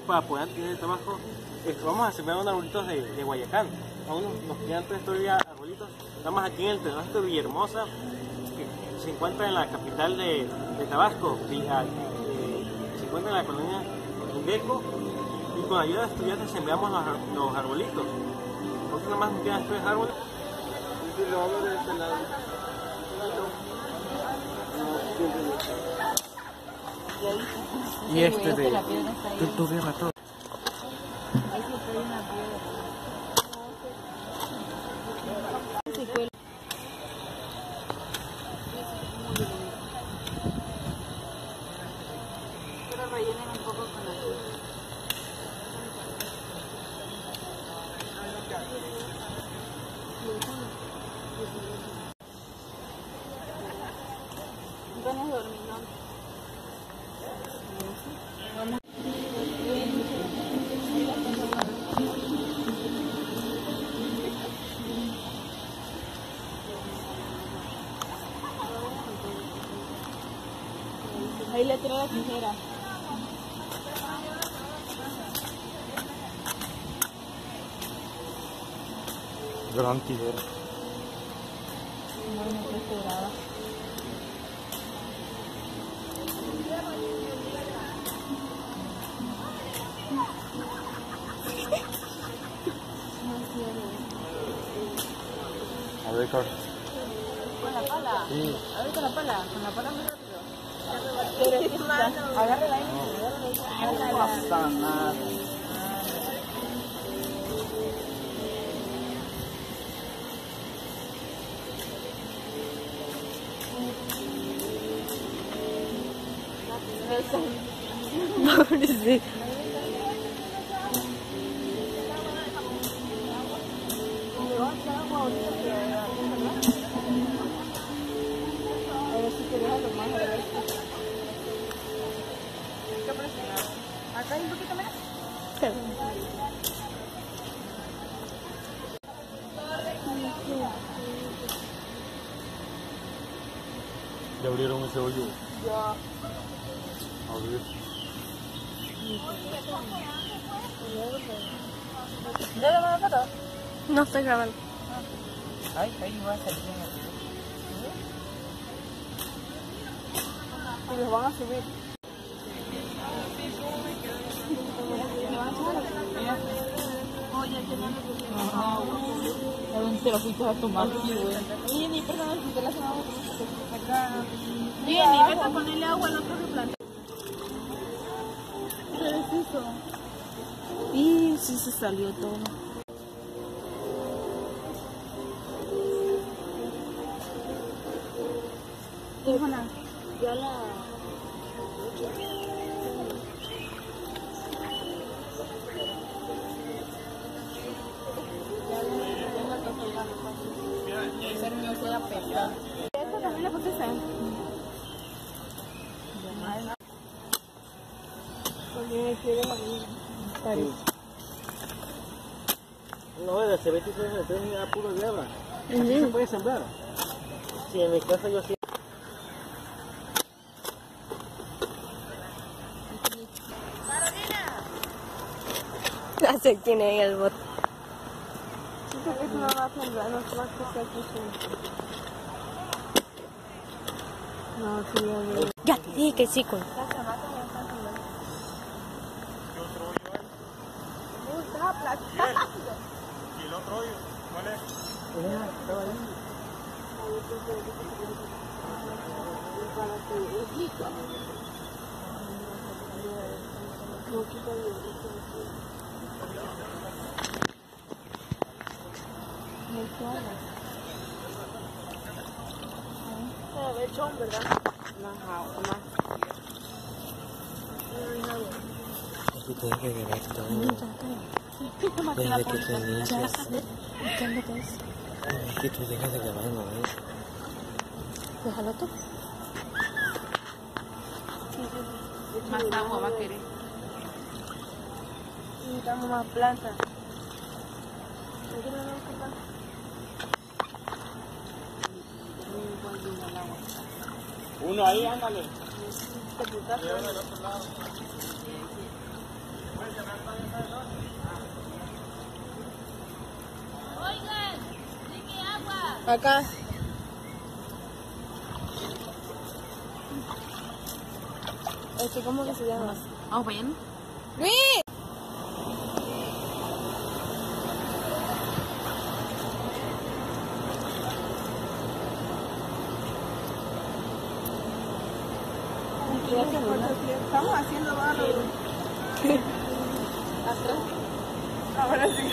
para poder tener el trabajo, vamos a sembrar unos arbolitos de Guayacán. Aún nos quedan todavía arbolitos. Estamos aquí en el Terrasto de Villahermosa, que se encuentra en la capital de Tabasco, se encuentra en la colonia Indeco, y con ayuda de estudiantes sembramos los arbolitos. Nosotros nada más nos quedan 3 árboles. Y este de tu guerra todo. Pero rellenen un poco con azúcar. Ganas de dormir, ¿no? Ahí le tiró la tijera. Gran tijera. No, no estoy grabada. A ver, Carlos. ¿Con la pala? Sí. A ver, con la pala muy rápido. Pero es mano. Agárrala ahí. No pasa nada. Pobrecito. A ver si te deja lo más de esto. ¿Qué presionar? ¿Acá hay un poquito menos? ¿Ya abrieron ese hoyo? Ya. A ver. ¿Ya le van a foto? No estoy grabando. Ay, ahí va a salir. Y los van a subir. Te lo fuiste a tomar, sí, güey. Y ni personas que te las tomamos acá. Bien, y vete a ponerle agua al otro replante. ¿Qué es eso? Y sí se salió todo. Híjole, ya la... Esto también le puse sal. Porque me quiere morir. No, el cebete se da puro hierba. Aquí se puede sembrar. Sí, en mi casa yo sí. No sé quién es el bot. Eso no va a sembrar, no se va a crecer No, sí, ya veo. Ya te dije que sí, con. ¿Y el otro hoyo? ¿Cuál es? Estaba ahí. Lechón, ¿verdad? Aquí tienes que grabar todo. Desde que te inicias. Aquí tú dejas de grabar el momento. Déjalo tú. Más agua va a querer. Necesitamos más plantas. Uno ahí, ándale. Te putaste. Del otro lado. Acá. ¿Cómo que se llama? Vamos para allá, ¿no? ¡Luis! Estamos haciendo barro. Atrás. Ahora sí.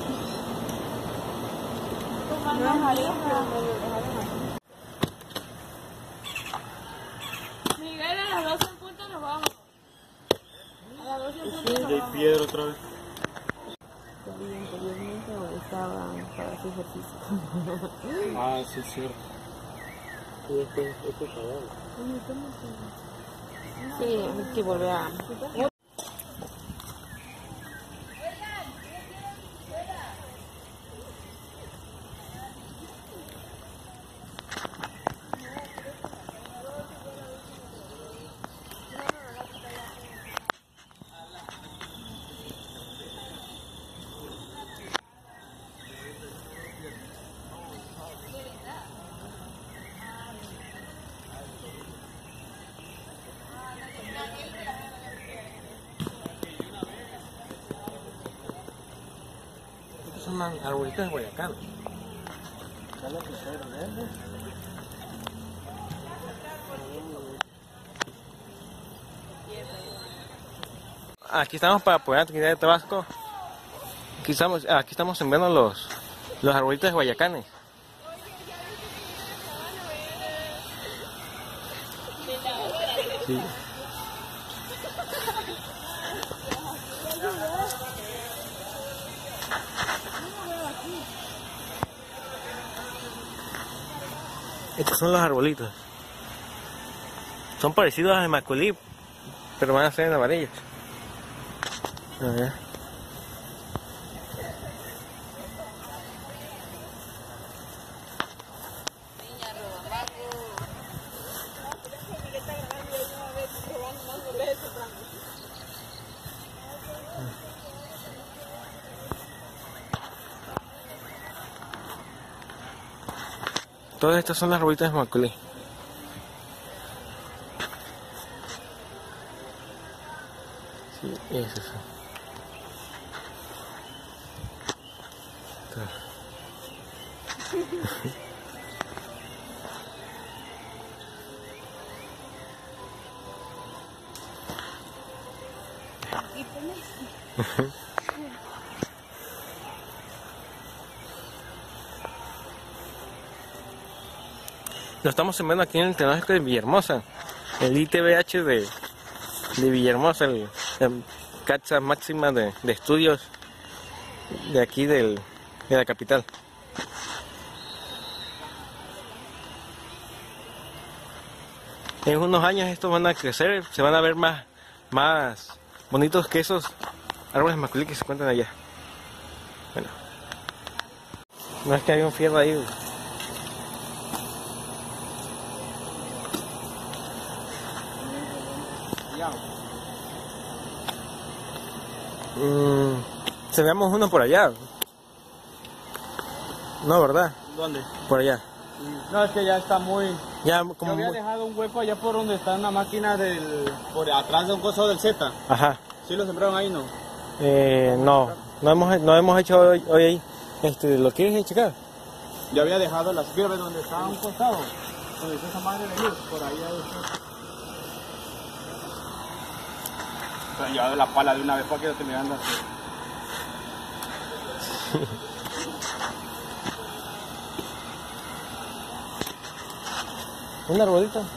Miguel, a las 12 en punto nos vamos. A las 12 en punto nos vamos. hay piedra otra vez. Anteriormente estaba para su ejercicio. Ah, sí, es cierto. Y después, esto es cagado. Sí, hay que volver a... Estos son las arbolitas de Guayacán. ¿Sabes lo que se ve? Aquí estamos para apoyar la actividad de Tabasco. Aquí estamos sembrando los arbolitos de Guayacanes. Sí. Estos son los arbolitos. Son parecidos a los maculí, pero van a ser en amarillos. A ver. Todas estas son las arbolitas de maculí. Sí, esos son. Lo estamos sembrando aquí en el Tecnológico de Villahermosa, el ITBH de Villahermosa, el casa máxima de estudios de aquí de la capital. En unos años estos van a crecer, se van a ver más bonitos que esos árboles maculí que se encuentran allá. Bueno, no es que hay un fierro ahí. Sembramos uno por allá. No, ¿verdad? ¿Dónde? Por allá. No, es que ya está muy... Ya Yo como había dejado un hueco allá por donde está una máquina por atrás de un coso del Z. Ajá. ¿Sí lo sembraron ahí, no? No hemos hecho hoy ahí. ¿Lo quieres checar? Yo había dejado las fibras donde estaba un costado. Donde está esa madre de luz, por ahí Pero yo la pala de una vez para que no te mirando así. ¿Un arbolito? ¿No?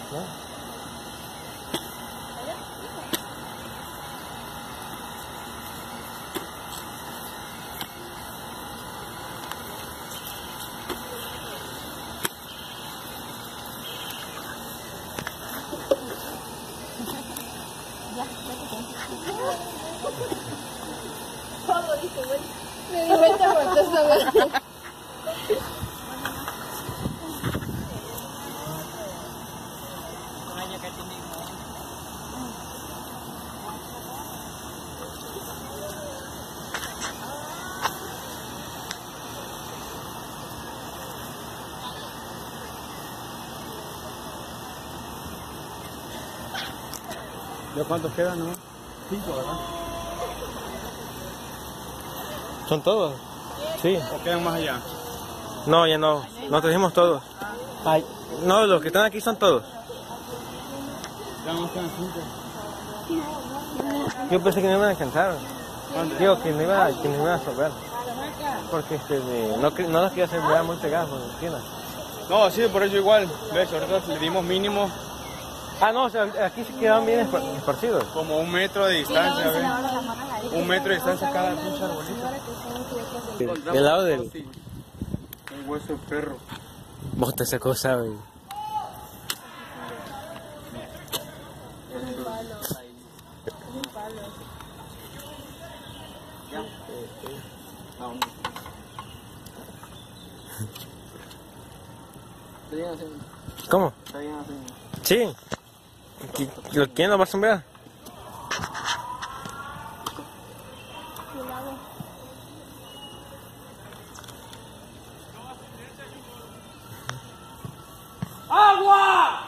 Me di vuelta por todo. ¿Ya cuántos quedan, no? 5, ¿verdad? ¿Son todos? Sí. ¿O quedan más allá? No, ya no. Nos trajimos todos. Ay, no, los que están aquí son todos. Ya nos quedan 5. Yo pensé que no iban a alcanzar. Digo, que no iban a sobrar. Porque no nos quería hacer muy pegados por la esquina. No, sí, por eso igual. ¿Ves? Ahorita le dimos mínimo Ah, no, o sea, aquí se quedaban bien esparcidos. como 1 metro de distancia, ¿ves? 1 metro de distancia cada pinche arbolito. Del lado del... Un hueso de perro. Bota esa cosa, güey. ¿Cómo? Sí. ¿Quién lo va a sembrar? ¡Agua!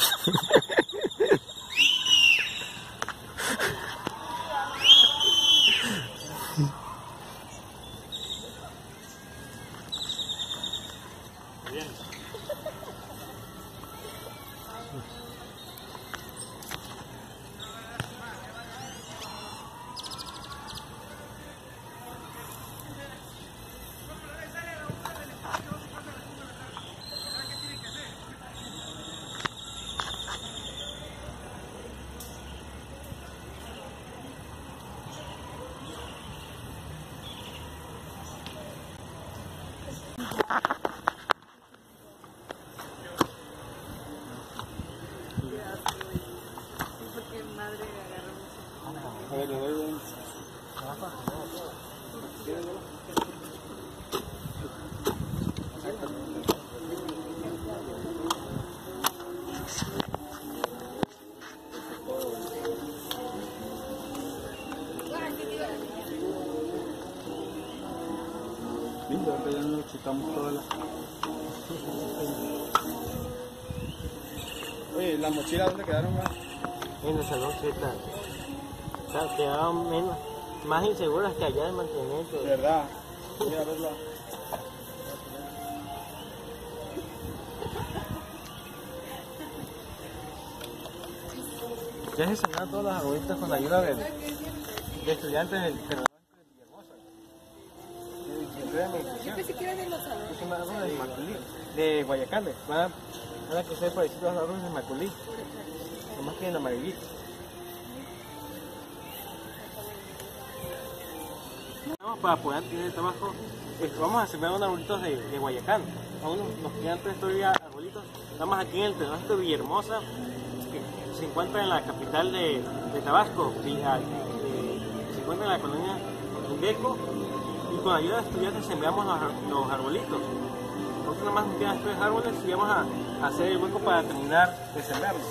Lindo, ya nos chutamos todas las... Oye, ¿las mochilas dónde quedaron más? En el salón Z. O sea, quedaban más inseguras que allá de mantenimiento. De verdad. Voy a verla. Ya se enseñaron todas las arbolitas con la ayuda de estudiantes del Tecnológico de Villahermosa. Yo pensé que era de los adultos. Es una de Maculí, de Guayacán. Van a crecer parecidos a los árboles de Maculí. Nomás que en amarillito. Para poder tener el trabajo, vamos a sembrar unos arbolitos de Guayacán. Aún nos quedan 3 todavía arbolitos. Estamos aquí en el Tecnológico de Villahermosa, que se encuentra en la capital de Tabasco, se encuentra en la colonia Indeco, y con ayuda de estudiantes sembramos los arbolitos. Nosotros nada más nos quedan 3 árboles y vamos a hacer el hueco para terminar de sembrarlos.